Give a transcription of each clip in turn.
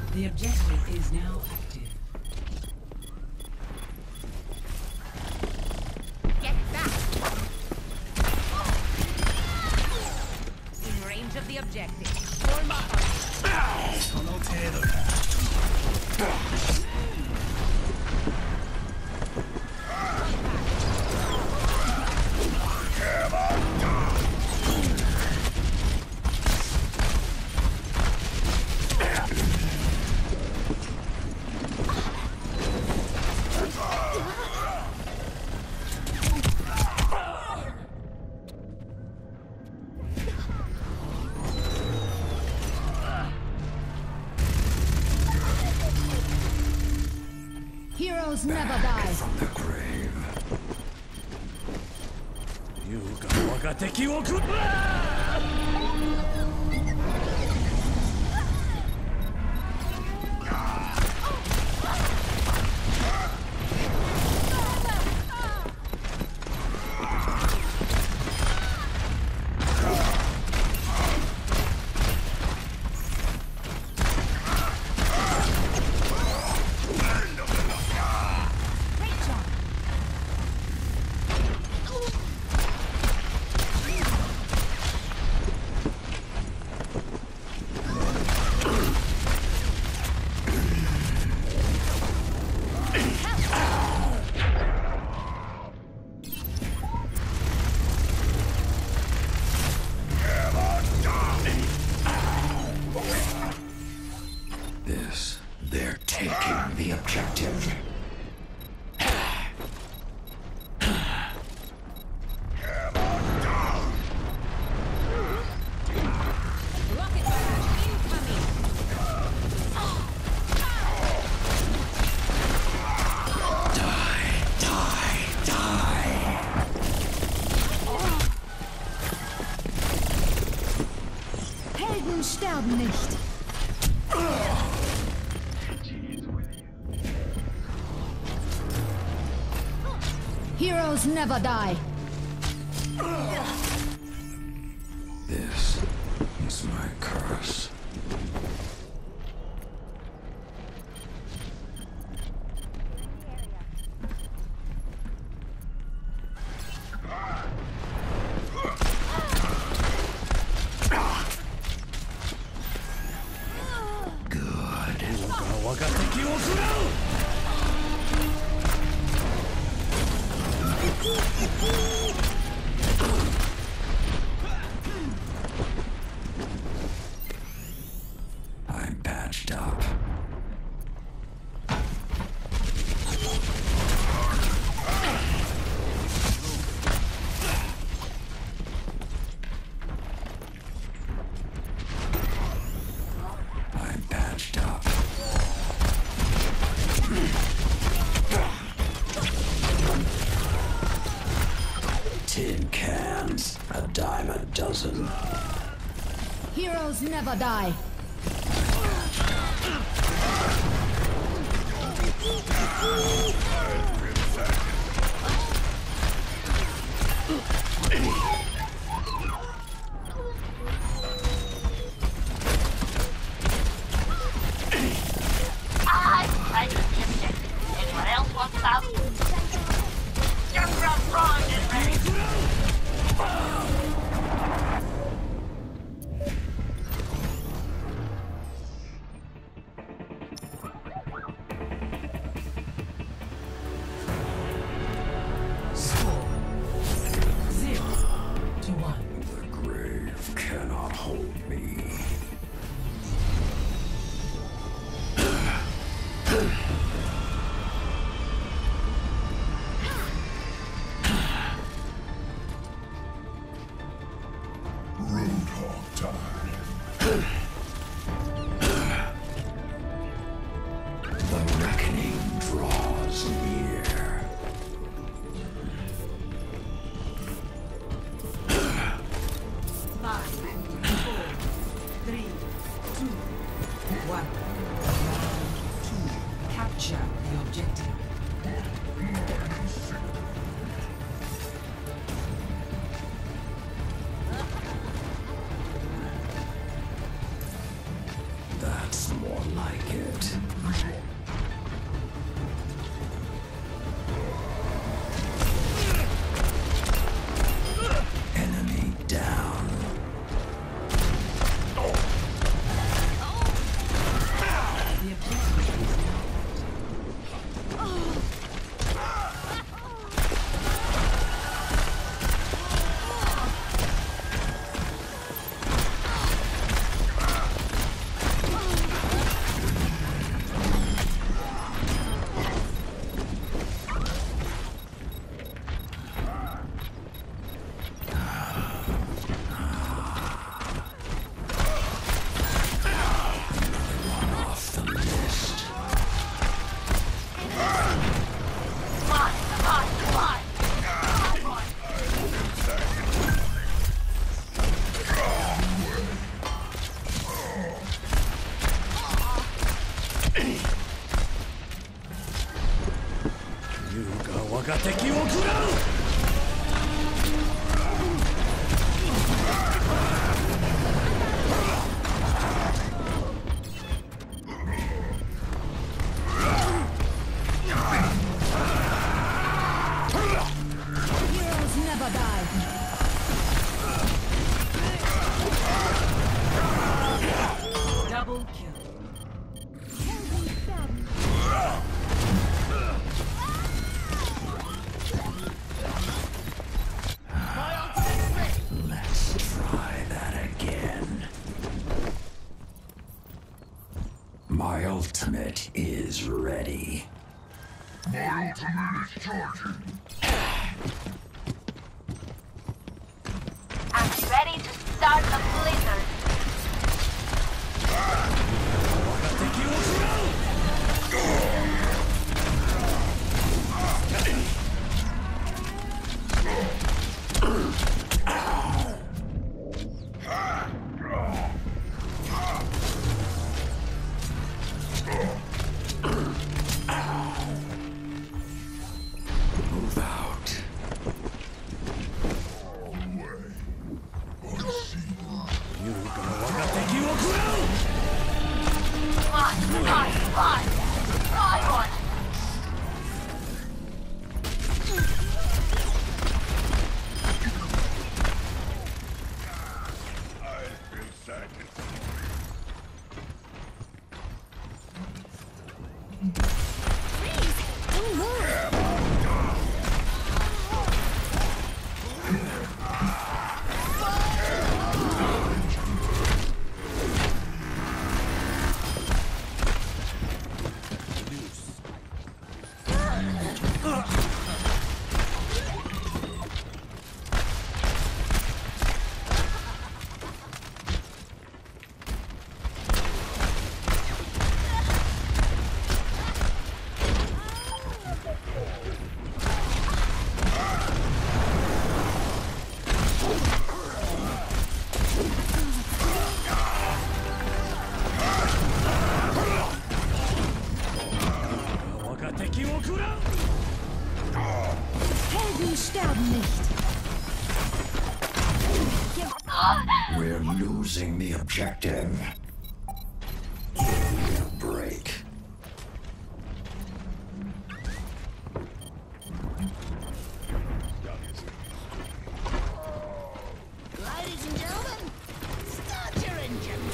The objective is now active. Get back! In range of the objective. Form up. その程度か。 Heroes never die. From the grave. 優が我が敵を食う。 They're taking the objective. Rocket barrage incoming! Helden sterben nicht. Heroes never die. This is my curse. Good. 我が敵を食らう。 I'm patched up. I'm patched up. Tin cans, a dime a dozen. Heroes never die. I just the objective. Anyone else want some? Junkrat Prime is ready. Score 0-1. The grave cannot hold me. Roadhog time. The reckoning draws near. 5, 4, 3, 2, 1. 2. Capture the objective. That's more like it. Enemy down. The objective is now Off the list. 優が我が敵を食らう。 Heroes never die. double kill. Let's try that again. My ultimate is ready. I'm ready to start the blizzard. 我が敵を食らう。 Move out. 優が我が敵を食らう。 Try one. Helden sterben nicht. We're losing the objective. Give me a break. Ladies and gentlemen, start your engines.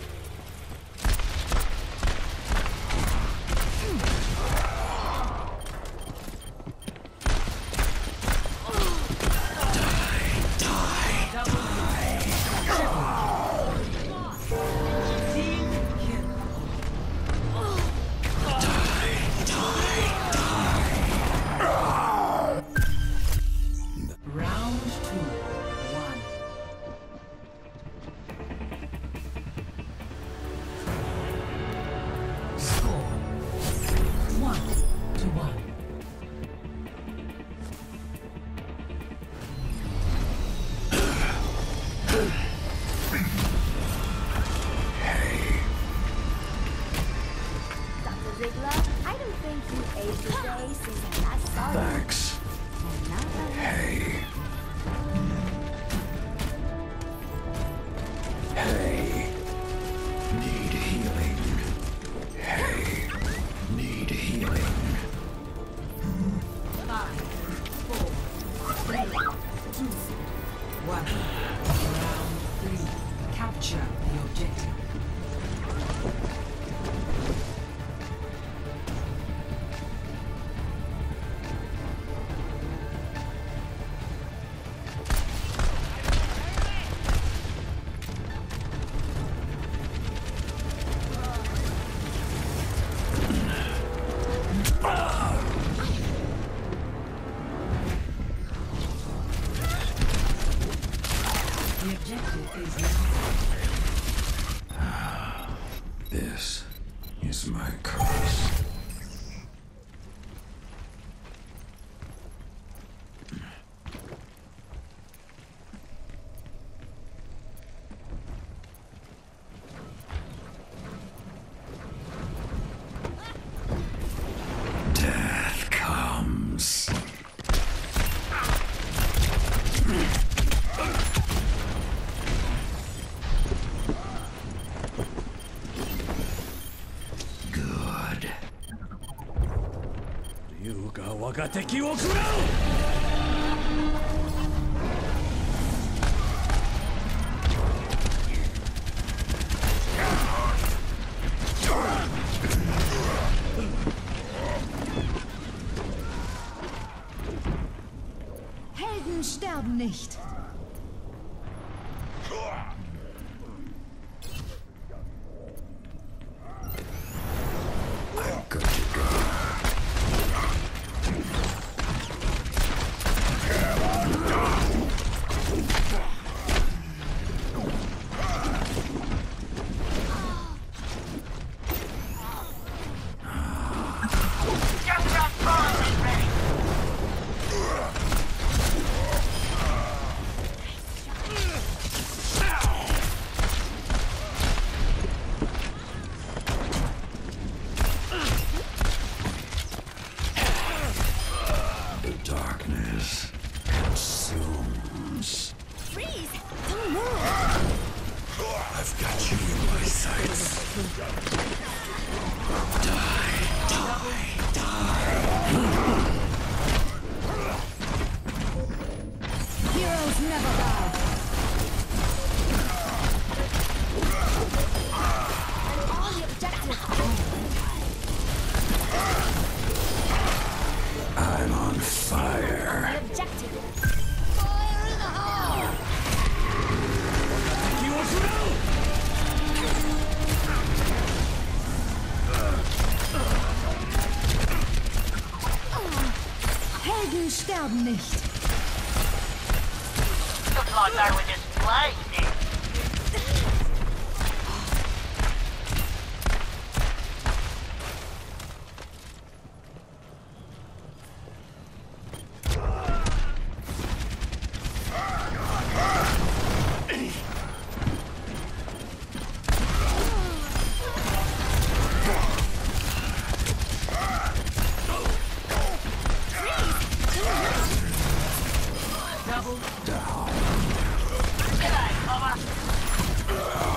Team kill. Round 2, 1. Score 1-1. Dr. Ziegler, I don't think you ate today since I last saw you. Thanks. And now that Hey. Hey. Need healing. the objective. The objective is now. This is my curse. Death comes. Good. 竜が我が敵を食らう Helden sterben nicht. I'm good to go. Just transform is ready. The darkness consumes. Freeze! Don't move! I've got you in my sights. Die, die, die. Heroes never die. On the objective! I'm on fire. The objective! Fire in the hole! 敵を食らう Helden sterben nicht. Looks like they were just playing it. Double Down. G'day, cover.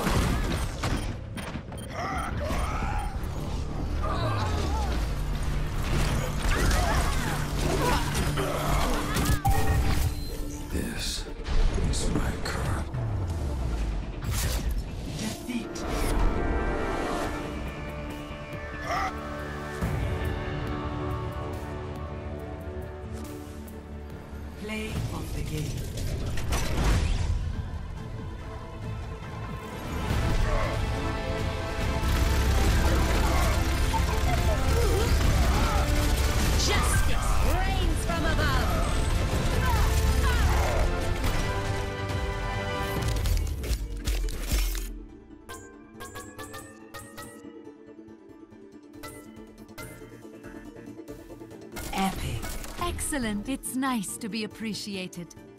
This is my curse. defeat. Play of the game. Justice reigns from above. Epic. Excellent. It's nice to be appreciated.